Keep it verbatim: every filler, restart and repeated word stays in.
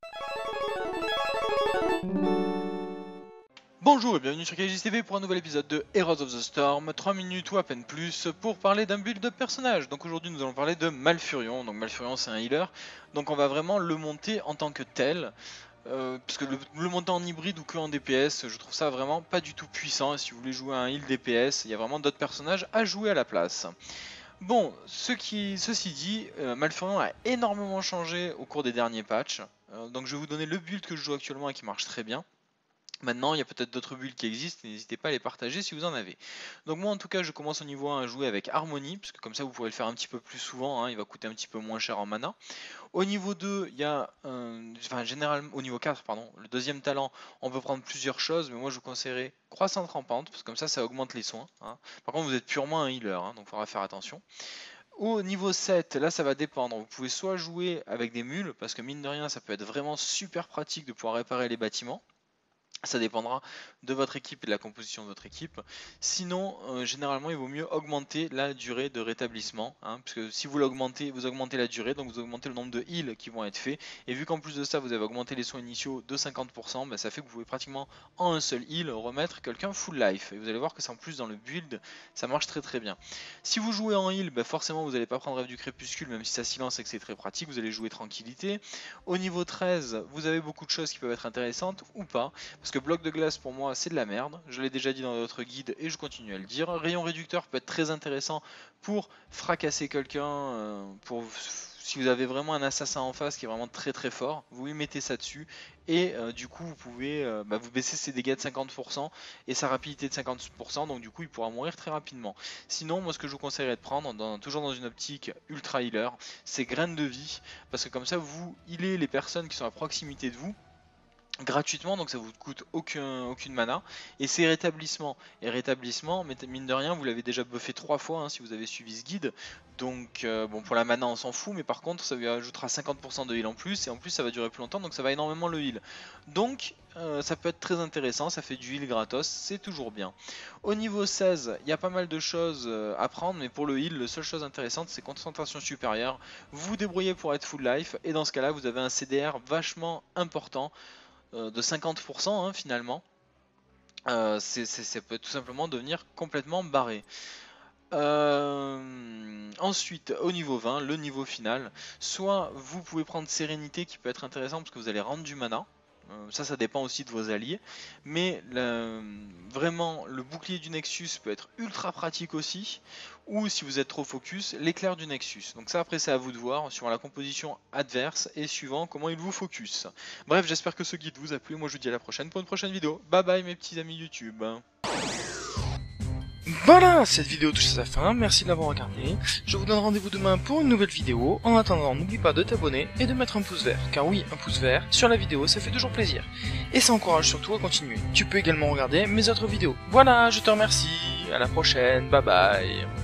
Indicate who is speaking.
Speaker 1: Bonjour et bienvenue sur K G S T V pour un nouvel épisode de Heroes of the Storm, trois minutes ou à peine plus pour parler d'un build de personnage. Donc aujourd'hui nous allons parler de Malfurion, donc Malfurion c'est un healer, donc on va vraiment le monter en tant que tel. Euh, parce que le, le monter en hybride ou que en D P S, je trouve ça vraiment pas du tout puissant. Et si vous voulez jouer à un heal D P S, il y a vraiment d'autres personnages à jouer à la place. Bon, ce qui, ceci dit, euh, Malfurion a énormément changé au cours des derniers patchs. Euh, donc je vais vous donner le build que je joue actuellement et qui marche très bien. Maintenant, il y a peut-être d'autres builds qui existent, n'hésitez pas à les partager si vous en avez. Donc moi en tout cas, je commence au niveau un à jouer avec Harmonie, parce que comme ça vous pourrez le faire un petit peu plus souvent, hein, il va coûter un petit peu moins cher en mana. Au niveau deux, il y a, euh, enfin généralement, au niveau quatre, pardon, le deuxième talent, on peut prendre plusieurs choses, mais moi je vous conseillerais Croissante Rampante, parce que comme ça, ça augmente les soins. Hein. Par contre, vous êtes purement un healer, hein, donc il faudra faire attention. Au niveau sept, là ça va dépendre, vous pouvez soit jouer avec des mules, parce que mine de rien, ça peut être vraiment super pratique de pouvoir réparer les bâtiments. Ça dépendra de votre équipe et de la composition de votre équipe. Sinon, euh, généralement, il vaut mieux augmenter la durée de rétablissement. Hein, parce que si vous l'augmentez, vous augmentez la durée, donc vous augmentez le nombre de heals qui vont être faits. Et vu qu'en plus de ça, vous avez augmenté les soins initiaux de cinquante pour cent, bah, ça fait que vous pouvez pratiquement en un seul heal remettre quelqu'un full life. Et vous allez voir que c'est en plus dans le build, ça marche très très bien. Si vous jouez en heal, bah, forcément vous n'allez pas prendre Rêve du Crépuscule, même si ça silence et que c'est très pratique, vous allez jouer Tranquillité. Au niveau treize, vous avez beaucoup de choses qui peuvent être intéressantes ou pas. Parce que bloc de glace pour moi c'est de la merde, je l'ai déjà dit dans d'autres guides et je continue à le dire. Rayon réducteur peut être très intéressant pour fracasser quelqu'un, euh, pour si vous avez vraiment un assassin en face qui est vraiment très très fort, vous lui mettez ça dessus et euh, du coup vous pouvez euh, bah, vous baisser ses dégâts de cinquante pour cent et sa rapidité de cinquante pour cent, donc du coup il pourra mourir très rapidement. Sinon moi ce que je vous conseillerais de prendre, dans, toujours dans une optique ultra healer, c'est Graines de Vie, parce que comme ça vous healez les personnes qui sont à proximité de vous gratuitement, donc ça vous coûte aucun, aucune mana, et c'est rétablissement, et rétablissement, mais mine de rien, vous l'avez déjà buffé trois fois hein, si vous avez suivi ce guide, donc euh, bon pour la mana on s'en fout, mais par contre ça lui ajoutera cinquante pour cent de heal en plus, et en plus ça va durer plus longtemps, donc ça va énormément le heal, donc euh, ça peut être très intéressant, ça fait du heal gratos, c'est toujours bien. Au niveau seize, il y a pas mal de choses à prendre, mais pour le heal, la seule chose intéressante c'est concentration supérieure, vous vous débrouillez pour être full life, et dans ce cas là vous avez un C D R vachement important, de cinquante pour cent hein, finalement, euh, ça peut tout simplement devenir complètement barré. Euh, ensuite au niveau vingt, le niveau final, soit vous pouvez prendre Sérénité qui peut être intéressant parce que vous allez rendre du mana. Ça, ça dépend aussi de vos alliés. Mais le, vraiment, le bouclier du Nexus peut être ultra pratique aussi. Ou si vous êtes trop focus, l'éclair du Nexus. Donc ça, après, c'est à vous de voir sur la composition adverse et suivant comment il vous focus. Bref, j'espère que ce guide vous a plu. Moi, je vous dis à la prochaine pour une prochaine vidéo. Bye bye mes petits amis YouTube.
Speaker 2: Voilà, cette vidéo touche à sa fin, merci de l'avoir regardé. Je vous donne rendez-vous demain pour une nouvelle vidéo. En attendant, n'oublie pas de t'abonner et de mettre un pouce vert. Car oui, un pouce vert sur la vidéo, ça fait toujours plaisir. Et ça encourage surtout à continuer. Tu peux également regarder mes autres vidéos. Voilà, je te remercie. À la prochaine. Bye bye.